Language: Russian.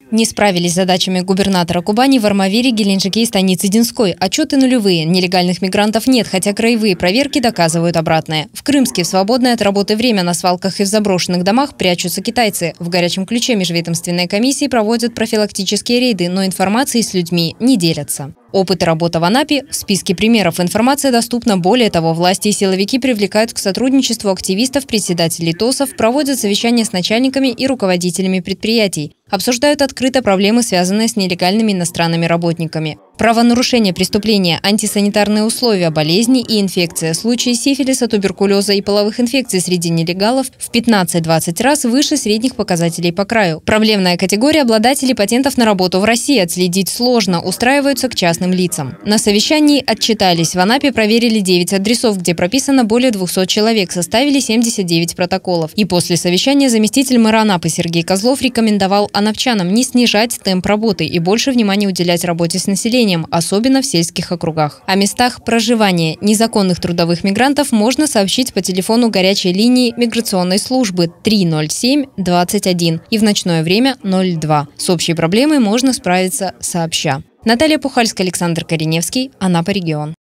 Не справились с задачами губернатора Кубани в Армавире, Геленджике и станице Динской. Отчеты нулевые. Нелегальных мигрантов нет, хотя краевые проверки доказывают обратное. В Крымске в свободное от работы время на свалках и в заброшенных домах прячутся китайцы. В горячем ключе межведомственные комиссии проводят профилактические рейды, но информацией с людьми не делятся. Опыт работы в Анапе. В списке примеров информация доступна. Более того, власти и силовики привлекают к сотрудничеству активистов, председателей ТОСов, проводят совещания с начальниками и руководителями предприятий. Обсуждают открыто проблемы, связанные с нелегальными иностранными работниками. Правонарушение, преступления, антисанитарные условия, болезни и инфекция. Случаи сифилиса, туберкулеза и половых инфекций среди нелегалов в 15-20 раз выше средних показателей по краю. Проблемная категория обладателей патентов на работу в России. Отследить сложно, устраиваются к частным лицам. На совещании отчитались. В Анапе проверили 9 адресов, где прописано более 200 человек, составили 79 протоколов. И после совещания заместитель мэра Анапы Сергей Козлов рекомендовал анапчанам не снижать темп работы и больше внимания уделять работе с населением, особенно в сельских округах. О местах проживания незаконных трудовых мигрантов можно сообщить по телефону горячей линии миграционной службы 307-21 и в ночное время 02. С общей проблемой можно справиться сообща. Наталья Пухальская, Александр Кореневский, Анапа регион.